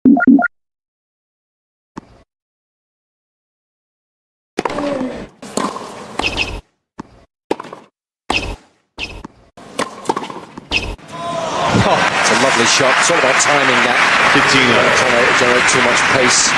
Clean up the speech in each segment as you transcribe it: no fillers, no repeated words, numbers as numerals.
It's a lovely shot. It's all about timing that. 15. Trying to generate too much pace.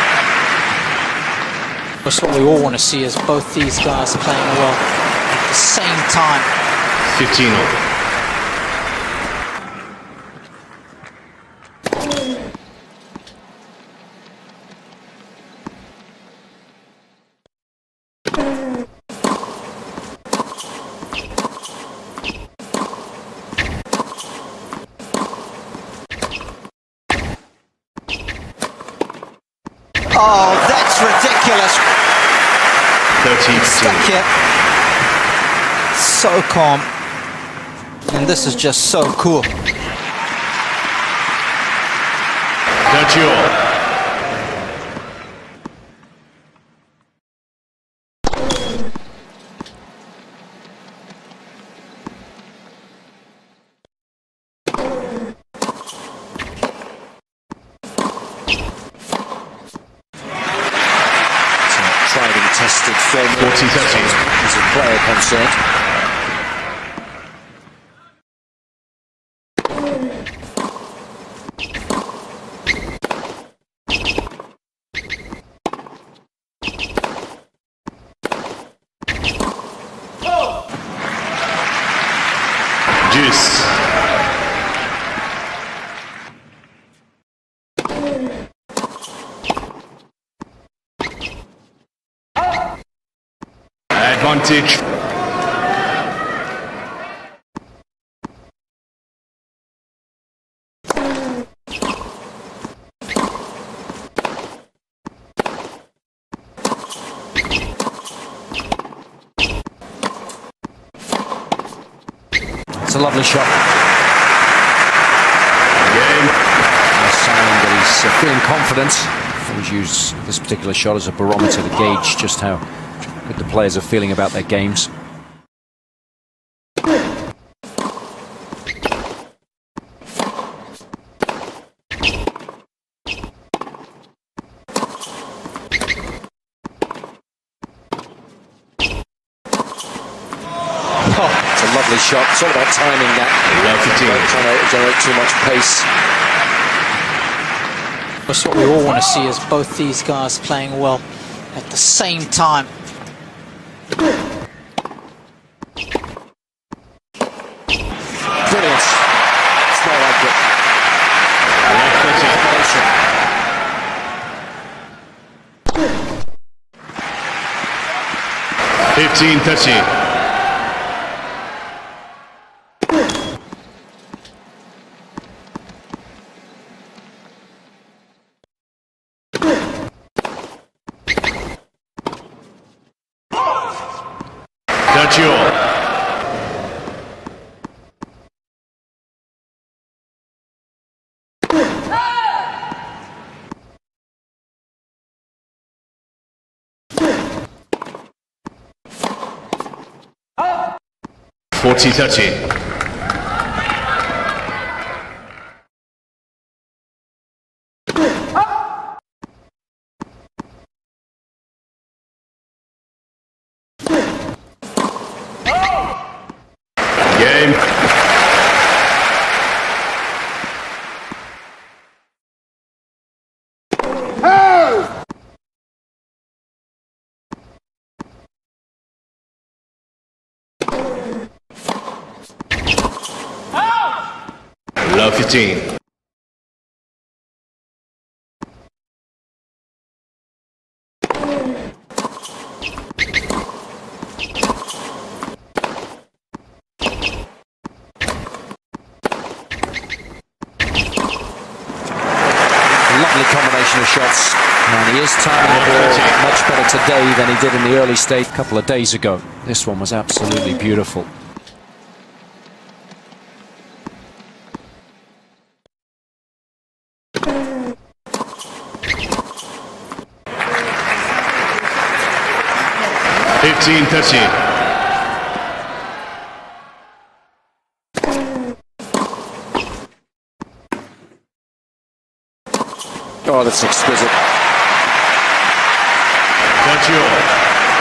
That's what we all want to see, is both these guys playing well at the same time. 15. Oh, that's ridiculous. 13. Stuck here. So calm. And this is just so cool. 30. Tried and tested film. 40-30. As a player concerned. Juice. Advantage. It's a lovely shot. Game. A sign that he's feeling confident. Always use this particular shot as a barometer to gauge just how good the players are feeling about their games. It's a lovely shot. It's all about timing that. Trying to generate too much pace. That's what we all want to see, is both these guys playing well at the same time. Brilliant. It's more like it. 15-30. Daccio. Oh. 40-30. Game. Love 15. Lovely combination of shots, and he is timing the ball much better today than he did in the early stage a couple of days ago. This one was absolutely beautiful. $15-30. Oh, that's exquisite. 30 all.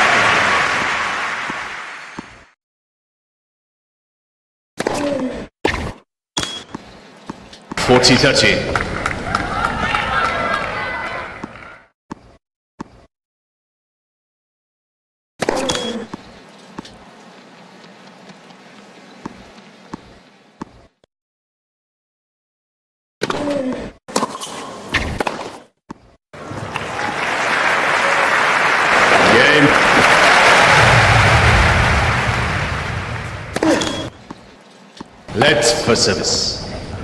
40-30. Game. Let's for service.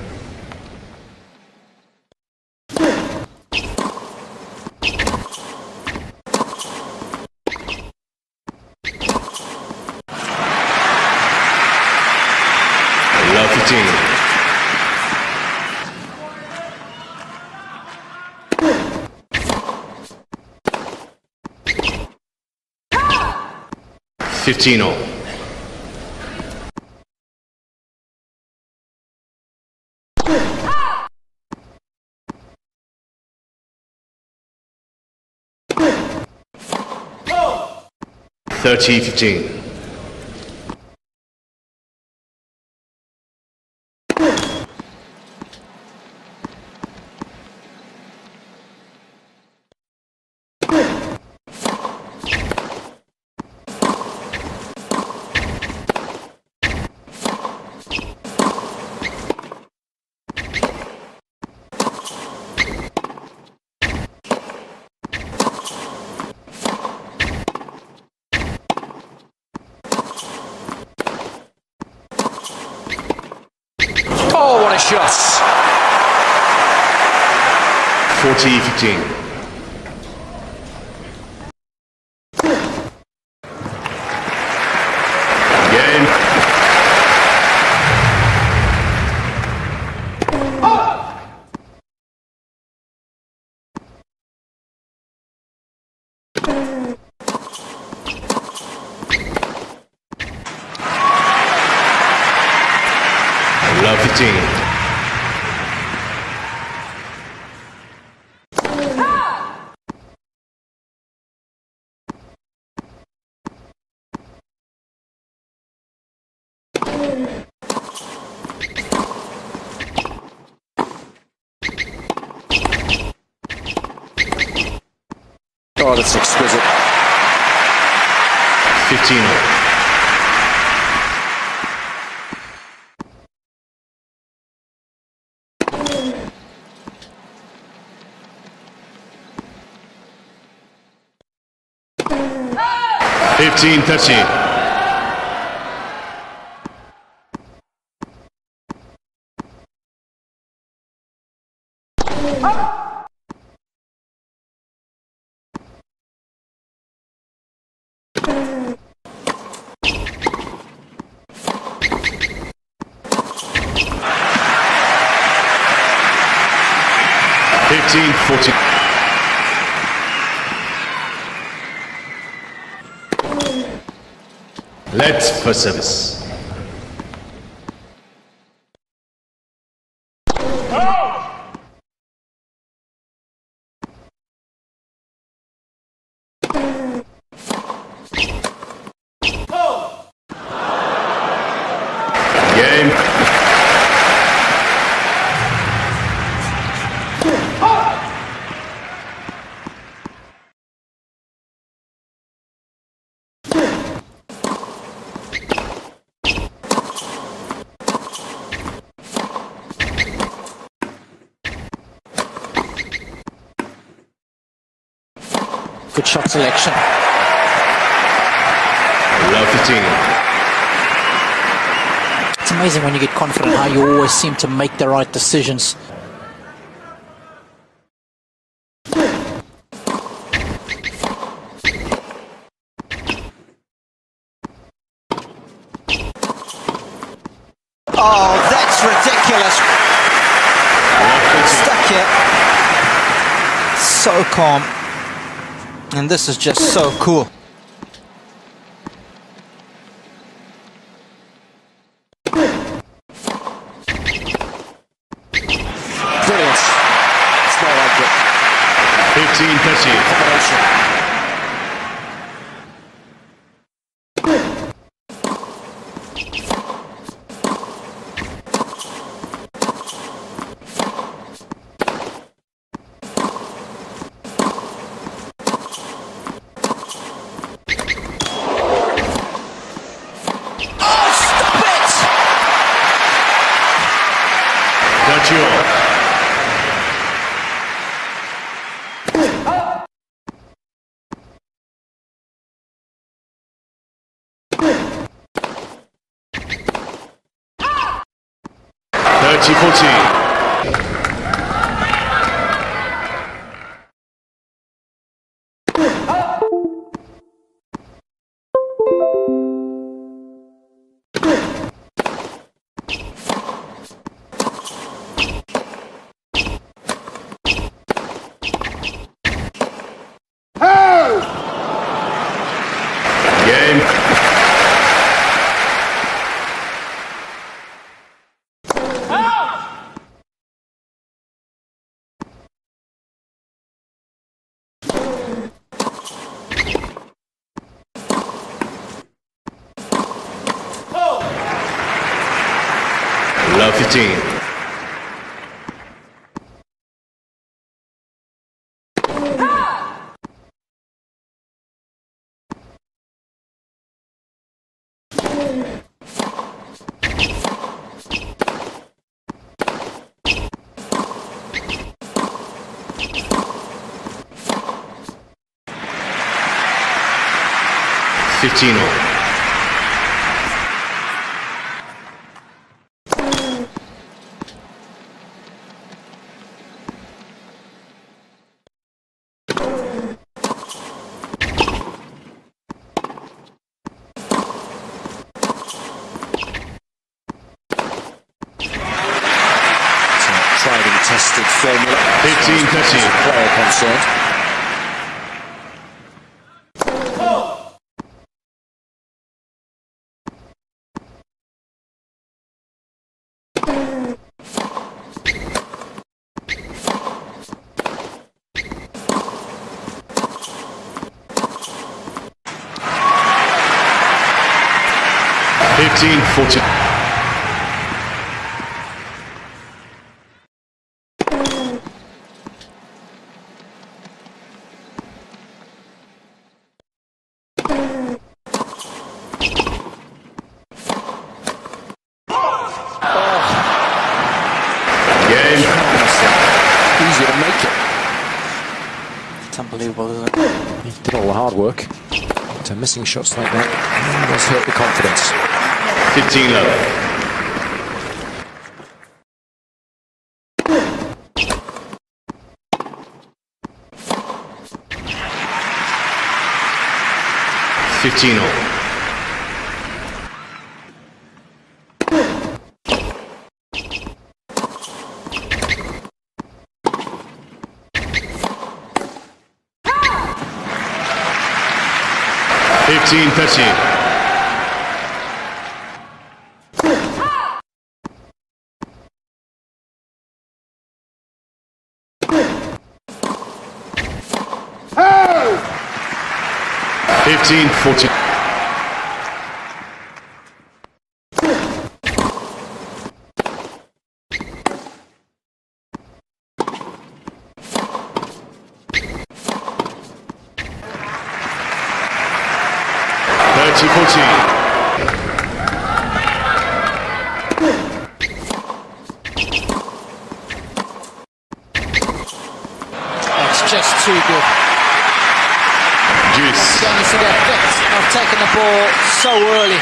Love 15. Fifteen all. Oh. 30-15. Oh, what a shot! 40-15. Game. Love 15. Oh, that's exquisite. 15 all. Fifteen 30. Fifteen 40. Let's for service. Game. Good shot selection. Love 15. It's amazing when you get confident how you always seem to make the right decisions. Oh, that's ridiculous. Stuck here. So calm. And this is just so cool. Brilliant. It's not like it. 15-13. Combination. Love 15. Tried and tested formula. 15-13. Player concerned. Easy to make it. It's unbelievable, isn't it? He did all the hard work. So missing shots like that does hurt the confidence. 15 love. It's just too good. Going for the effect of taking the ball so early.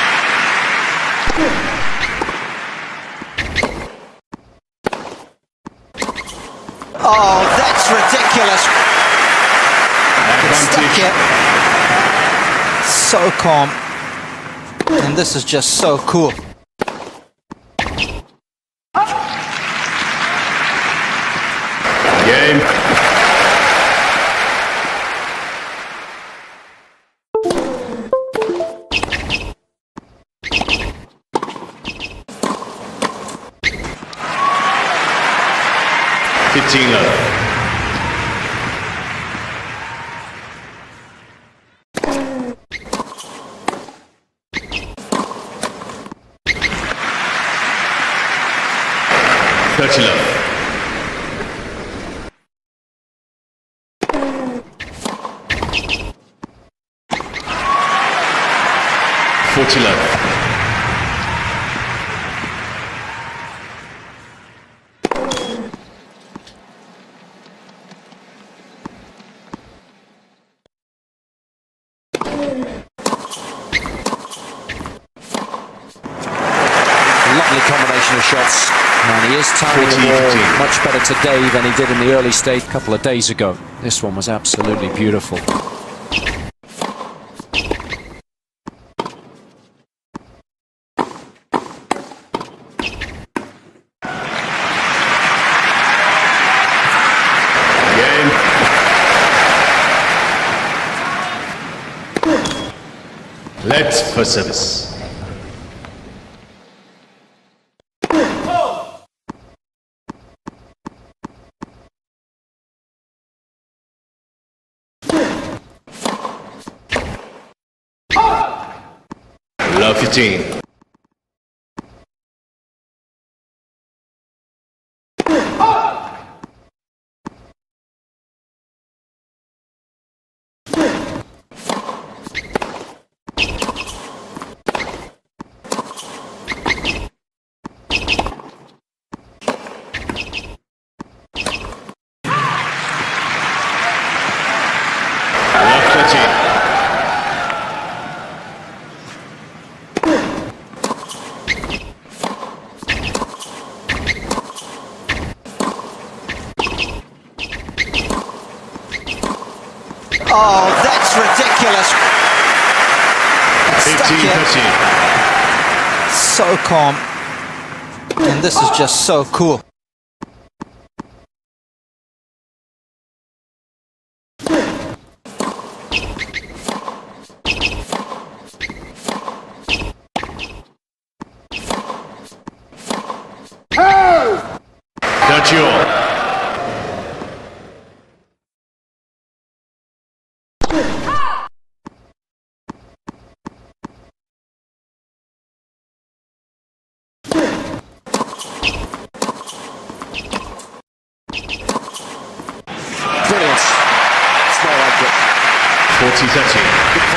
Oh, that's ridiculous. Stuck it. So calm. And this is just so cool. Game. 30 love. 40 love. Lovely combination of shots, and he is timing the ball much better today than he did in the early stage a couple of days ago. This one was absolutely beautiful. Again. Let's for service. Love 15. Love 13. Oh, that's ridiculous. Stuck 15, here. 13. So calm. And this is just so cool. That's your. Brilliant. Small like it. 40-13.